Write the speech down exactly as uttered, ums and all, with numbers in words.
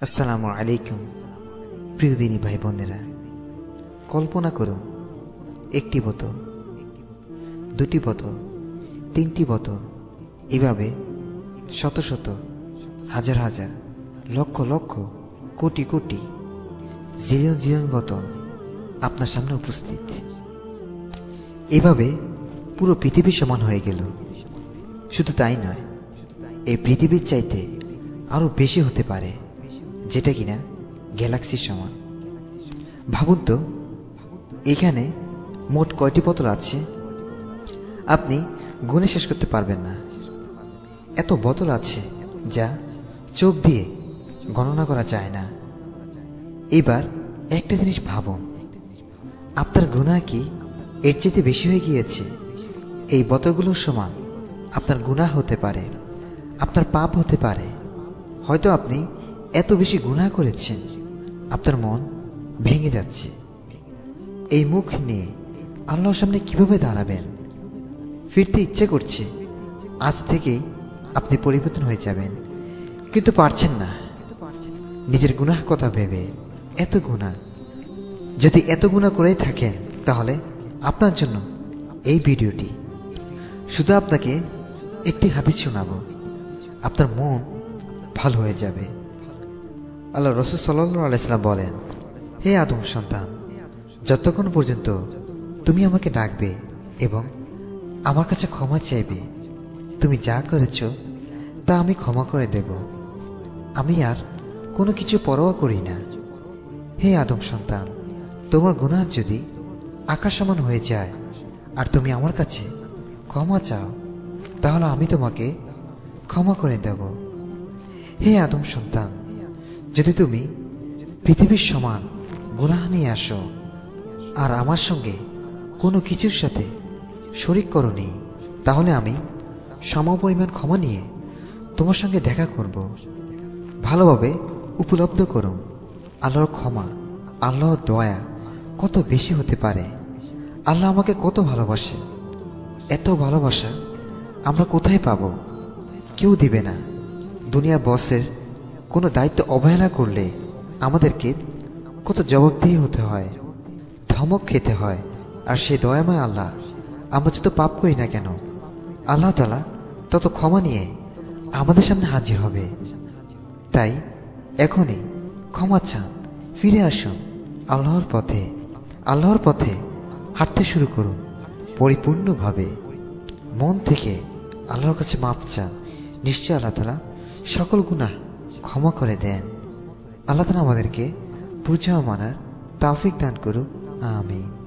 আসসালামু আলাইকুম প্রিয় দিনী ভাই বোনেরা, কল্পনা করুন একটি বোতল, দুটি বোতল, তিনটি বোতল, এভাবে শত শত, হাজার হাজার, লক্ষ লক্ষ, কোটি কোটি, জিলিয়ন জিলিয়ন বোতল আপনার সামনে উপস্থিত। এভাবে পুরো পৃথিবী সমান হয়ে গেল। শুধু তাই নয়, এই পৃথিবীর চাইতে আরো বেশি হতে পারে, যেটা কিনা গ্যালাক্সির সমান। ভাবুন তো, এখানে মোট কয়টি বোতল আছে আপনি গুণে শেষ করতে পারবেন না। এত বোতল আছে যা চোখ দিয়ে গণনা করা যায় না। এবার একটা জিনিস ভাবুন, আপনার গুনাহ কি এর চেয়ে বেশি হয়ে গিয়েছে? এই বোতলগুলোর সমান আপনার গুনাহ হতে পারে, আপনার পাপ হতে পারে। হয়তো আপনি এত বেশি গুনাহ করেছেন, আপনার মন ভেঙে যাচ্ছে। এই মুখ নিয়ে আল্লাহর সামনে কিভাবে দাঁড়াবেন? ফিরতে ইচ্ছে করছে, আজ থেকেই আপনি পরিবর্তন হয়ে যাবেন, কিন্তু পারছেন না নিজের গুনাহ কথা ভেবে। এত গুনাহ, যদি এত গুনাহ করেই থাকেন, তাহলে আপনার জন্য এই ভিডিওটি। শুধু আপনাকে একটি হাদিস শোনাবো, আপনার মন ভালো হয়ে যাবে। আল্লাহ রাসূল সাল্লাল্লাহু আলাইহি সাল্লাম বলেন, হে আদম সন্তান, যতক্ষণ পর্যন্ত তুমি আমাকে ডাকবে এবং আমার কাছে ক্ষমা চাইবে, তুমি যা করেছ তা আমি ক্ষমা করে দেব। আমি আর কোনো কিছু পরোয়া করি না। হে আদম সন্তান, তোমার গুনাহ যদি আকাশ সমান হয়ে যায় আর তুমি আমার কাছে ক্ষমা চাও, তাহলে আমি তোমাকে ক্ষমা করে দেব। হে আদম সন্তান, যদি তুমি পৃথিবীর সমান গুনাহ নিয়ে আসো আর আমার সঙ্গে কোনো কিছুর সাথে শরিক করনি, তাহলে আমি সমপরিমাণ ক্ষমা নিয়ে তোমার সঙ্গে দেখা করব। ভালোভাবে উপলব্ধ করুন, আল্লাহর ক্ষমা, আল্লাহর দয়া কত বেশি হতে পারে। আল্লাহ আমাকে কত ভালোবাসে। এত ভালোবাসা আমরা কোথায় পাবো? কেউ দিবে না। দুনিয়ার বসের কোনো দায়িত্ব অবহেলা করলে আমাদেরকে কত জবাবদিহি হতে হয়, ধমক খেতে হয়। আর সেই দয়াময় আল্লাহ, আমরা যত পাপ করি না কেন, আল্লাহ তাআলা তত ক্ষমা নিয়ে আমাদের সামনে হাজির হবে। তাই এখনই ক্ষমা চান, ফিরে আসুন আল্লাহর পথে। আল্লাহর পথে হাঁটতে শুরু করুন পরিপূর্ণভাবে। মন থেকে আল্লাহর কাছে মাপ চান। নিশ্চয় আল্লাহ তাআলা সকল গুনাহ ক্ষমা করে দেন। আল্লাহ তাআলা আমাদেরকে বুঝা মানার তৌফিক দান করুক। আমিন।